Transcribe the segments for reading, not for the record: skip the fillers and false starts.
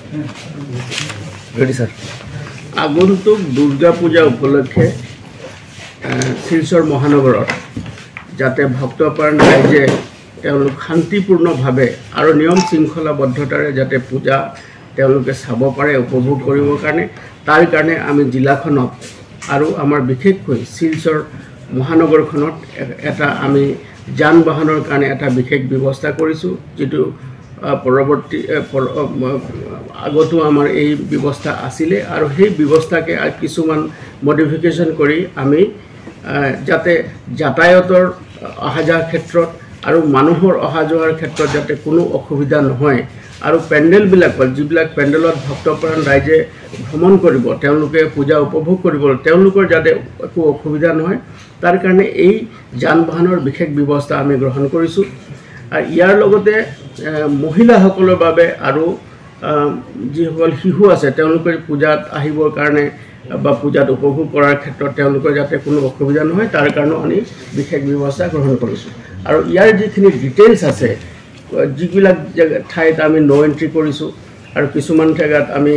Ready sir. আগন্তুক দুর্গা পূজা উপলক্ষে শিলচৰ মহানগৰত যাতে ভক্তপ্ৰাণ ৰাইজে তেওঁলোক শান্তিপূৰ্ণভাৱে আৰু নিয়ম শৃংখলাবদ্ধতাৰে যাতে পূজা তেওঁলোকে চাব পাৰে, উপভোগ কৰিবৰ কাৰণে, তাৰ কাৰণে আমি জিলাখনত আৰু আমাৰ বিশেষকৈ শিলচৰ মহানগৰখনত এটা আমি যান বাহনৰ কাৰণে এটা বিশেষ ব্যৱস্থা কৰিছোঁ, যিটো পৰৱৰ্তী আগতো আমাৰ এই ব্যৱস্থা আছিলে আৰু সেই ব্যৱস্থাকে কিছুমান মডিফিকেশ্যন কৰি আমি যাতে যাতায়াতৰ অহা যোৱাৰ ক্ষেত্ৰত আৰু মানুহৰ অহা যোৱাৰ ক্ষেত্ৰত যাতে কোনো অসুবিধা নহয় আৰু পেণ্ডেলবিলাকত যিবিলাক পেণ্ডেলত ভক্তপ্ৰাণ ৰাইজে ভ্ৰমণ কৰিব, তেওঁলোকে পূজা উপভোগ কৰিব, তেওঁলোকৰ যাতে একো অসুবিধা নহয় তাৰ কাৰণে এই যান বাহনৰ বিশেষ ব্যৱস্থা আমি গ্ৰহণ কৰিছোঁ। আৰু ইয়াৰ লগতে মহিলাসকলৰ বাবে আৰু যিসকল শিশু আছে তেওঁলোকে পূজাত আহিবৰ কাৰণে বা পূজাত উপভোগ কৰাৰ ক্ষেত্ৰত তেওঁলোকৰ যাতে কোনো অসুবিধা নহয় তাৰ কাৰণেও আমি বিশেষ ব্যৱস্থা গ্ৰহণ কৰিছোঁ। আৰু ইয়াৰ যিখিনি ডিটেইলছ আছে, যিবিলাক ঠাইত আমি ন' এণ্ট্ৰি কৰিছোঁ আৰু কিছুমান জেগাত আমি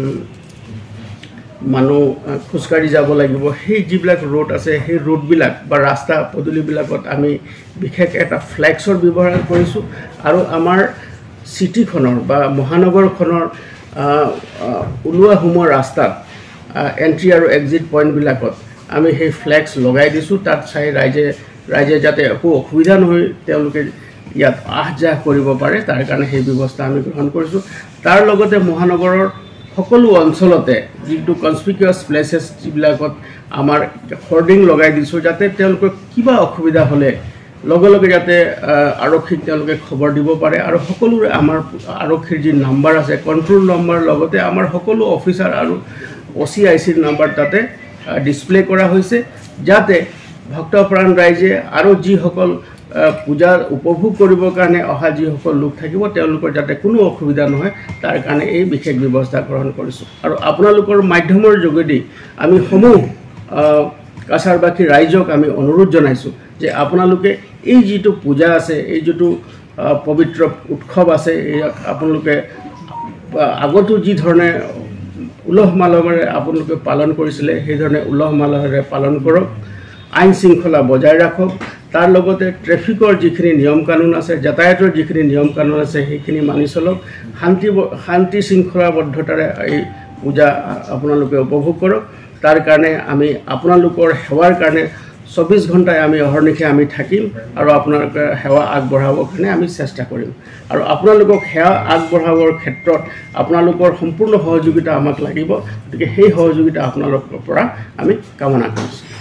মানুহ খোজকাঢ়ি যাব লাগিব, সেই যিবিলাক ৰোড আছে সেই ৰোডবিলাক বা ৰাস্তা পদূলিবিলাকত আমি বিশেষ এটা ফ্লেক্সৰ ব্যৱহাৰ কৰিছোঁ আৰু আমাৰ চিটিখনৰ বা মহানগৰখনৰ ওলোৱা সোমোৱা ৰাস্তাত এণ্ট্ৰি আৰু এক্সিট পইণ্টবিলাকত আমি সেই ফ্লেক্স লগাই দিছোঁ। তাত চাই ৰাইজে যাতে একো অসুবিধা নহয়, তেওঁলোকে ইয়াত আহ যাহ কৰিব পাৰে তাৰ কাৰণে সেই ব্যৱস্থা আমি গ্ৰহণ কৰিছোঁ। তাৰ লগতে মহানগৰৰ সকলো অঞ্চলতে যিটো কনস্পিকুৱাছ প্লেচেছ যিবিলাকত আমাৰ হৰ্ডিং লগাই দিছোঁ, যাতে তেওঁলোকৰ কিবা অসুবিধা হ'লে লগে লগে যাতে আৰক্ষীক তেওঁলোকে খবৰ দিব পাৰে। আৰু সকলোৰে আমাৰ আৰক্ষীৰ যি নাম্বাৰ আছে, কণ্ট্ৰল নম্বৰ, লগতে আমাৰ সকলো অফিচাৰ আৰু OCICৰ নাম্বাৰ তাতে ডিছপ্লে কৰা হৈছে, যাতে ভক্তপ্ৰাণ ৰাইজে আৰু যিসকল পূজাৰ উপভোগ কৰিবৰ কাৰণে অহা যিসকল লোক থাকিব তেওঁলোকৰ যাতে কোনো অসুবিধা নহয় তাৰ কাৰণে এই বিশেষ ব্যৱস্থা গ্ৰহণ কৰিছোঁ। আৰু আপোনালোকৰ মাধ্যমৰ যোগেদি আমি সমূহ কাছাৰবাসী ৰাইজক আমি অনুৰোধ জনাইছোঁ যে আপোনালোকে এই যিটো পূজা আছে, এই যিটো পবিত্ৰ উৎসৱ আছে, ইয়াক আপোনালোকে আগতো যি ধৰণে উলহ মালহেৰে আপোনালোকে পালন কৰিছিলে সেইধৰণে উলহ মালহেৰে পালন কৰক, আইন শৃংখলা বজাই ৰাখক। তাৰ লগতে ট্ৰেফিকৰ যিখিনি নিয়ম কানুন আছে, যাতায়াতৰ যিখিনি নিয়ম কানুন আছে সেইখিনি মানি চলক, শান্তি শৃংখলাবদ্ধতাৰে এই পূজা আপোনালোকে উপভোগ কৰক। তাৰ কাৰণে আমি আপোনালোকৰ সেৱাৰ কাৰণে 24 ঘণ্টাই আমি অহৰ্নিশে আমি থাকিম আৰু আপোনালোকে সেৱা আগবঢ়াবৰ কাৰণে আমি চেষ্টা কৰিম। আৰু আপোনালোকক সেৱা আগবঢ়াবৰ ক্ষেত্ৰত আপোনালোকৰ সম্পূৰ্ণ সহযোগিতা আমাক লাগিব, গতিকে সেই সহযোগিতা আপোনালোকৰ পৰা আমি কামনা কৰিছোঁ।